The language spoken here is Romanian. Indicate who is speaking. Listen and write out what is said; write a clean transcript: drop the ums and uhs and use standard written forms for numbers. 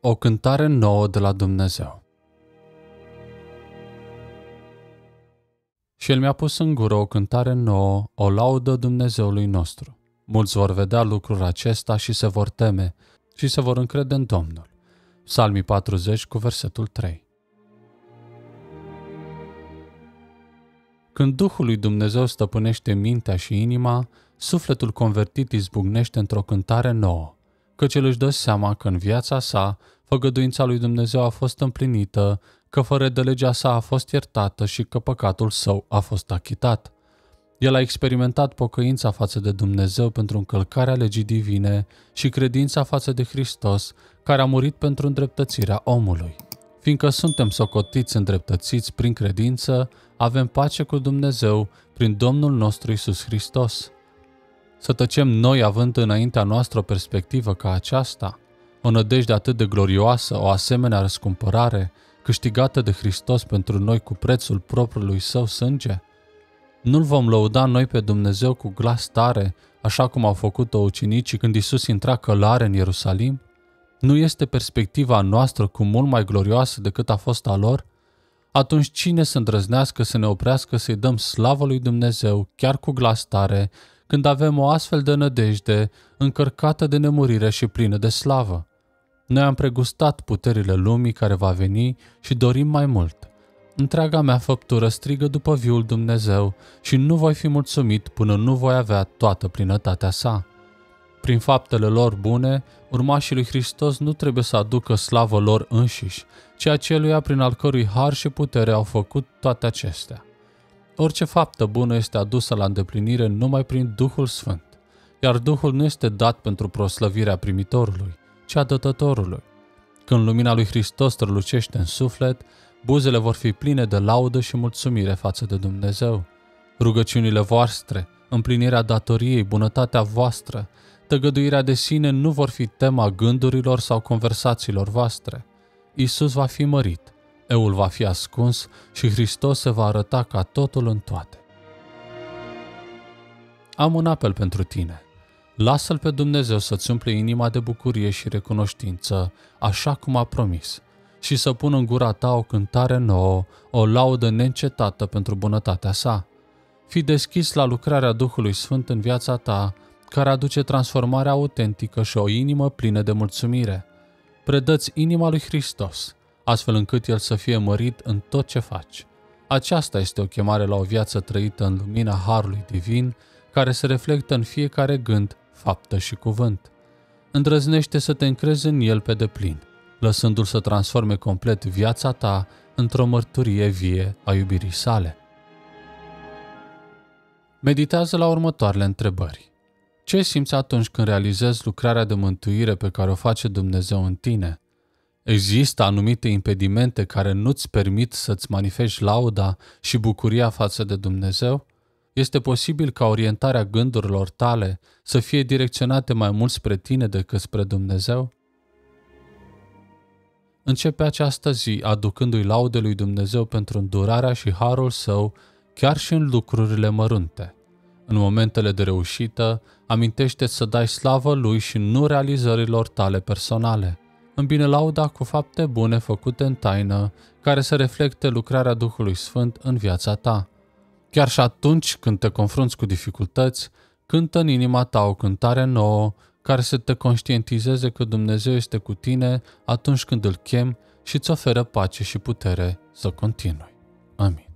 Speaker 1: O cântare nouă de la Dumnezeu. Și El mi-a pus în gură o cântare nouă, o laudă Dumnezeului nostru. Mulți vor vedea lucrul acesta și se vor teme și se vor încrede în Domnul. Psalmii 40 cu versetul 3. Când Duhul lui Dumnezeu stăpânește mintea și inima, sufletul convertit izbucnește într-o cântare nouă, căci el își dă seama că în viața sa făgăduința lui Dumnezeu a fost împlinită, că fără de legea sa a fost iertată și că păcatul său a fost achitat. El a experimentat pocăința față de Dumnezeu pentru încălcarea legii divine și credința față de Hristos, care a murit pentru îndreptățirea omului. Fiindcă suntem socotiți îndreptățiți prin credință, avem pace cu Dumnezeu prin Domnul nostru Iisus Hristos. Să tăcem noi având înaintea noastră o perspectivă ca aceasta, o nădejde atât de glorioasă, o asemenea răscumpărare, câștigată de Hristos pentru noi cu prețul propriului său sânge? Nu-L vom lăuda noi pe Dumnezeu cu glas tare, așa cum au făcut-o ucenicii când Iisus intra călare în Ierusalim? Nu este perspectiva noastră cu mult mai glorioasă decât a fost a lor? Atunci cine să îndrăznească să ne oprească să-i dăm slavă lui Dumnezeu, chiar cu glas tare, când avem o astfel de nădejde, încărcată de nemurire și plină de slavă? Noi am pregustat puterile lumii care va veni și dorim mai mult. Întreaga mea făptură strigă după viul Dumnezeu și nu voi fi mulțumit până nu voi avea toată plinătatea sa. Prin faptele lor bune, urmașii lui Hristos nu trebuie să aducă slavă lor înșiși, ci aceluia prin al cărui har și putere au făcut toate acestea. Orice faptă bună este adusă la îndeplinire numai prin Duhul Sfânt, iar Duhul nu este dat pentru proslăvirea primitorului, ci a dătătorului. Când lumina lui Hristos strălucește în suflet, buzele vor fi pline de laudă și mulțumire față de Dumnezeu. Rugăciunile voastre, împlinirea datoriei, bunătatea voastră, tăgăduirea de sine nu vor fi tema gândurilor sau conversațiilor voastre. Iisus va fi mărit, eul va fi ascuns și Hristos se va arăta ca totul în toate. Am un apel pentru tine. Lasă-L pe Dumnezeu să-ți umple inima de bucurie și recunoștință, așa cum a promis, și să pună în gura ta o cântare nouă, o laudă neîncetată pentru bunătatea sa. Fii deschis la lucrarea Duhului Sfânt în viața ta, care aduce transformarea autentică și o inimă plină de mulțumire. Predă-ți inima lui Hristos, astfel încât El să fie mărit în tot ce faci. Aceasta este o chemare la o viață trăită în lumina Harului Divin, care se reflectă în fiecare gând, faptă și cuvânt. Îndrăznește să te încrezi în El pe deplin, lăsându-L să transforme complet viața ta într-o mărturie vie a iubirii sale. Meditează la următoarele întrebări. Ce simți atunci când realizezi lucrarea de mântuire pe care o face Dumnezeu în tine? Există anumite impedimente care nu-ți permit să-ți manifesti lauda și bucuria față de Dumnezeu? Este posibil ca orientarea gândurilor tale să fie direcționate mai mult spre tine decât spre Dumnezeu? Începe această zi aducându-i laude lui Dumnezeu pentru îndurarea și harul său, chiar și în lucrurile mărunte. În momentele de reușită, amintește să dai slavă lui și nu realizărilor tale personale. Îmbine lauda cu fapte bune făcute în taină, care să reflecte lucrarea Duhului Sfânt în viața ta. Chiar și atunci când te confrunți cu dificultăți, cântă în inima ta o cântare nouă, care să te conștientizeze că Dumnezeu este cu tine atunci când îl chemi și îți oferă pace și putere să continui. Amin.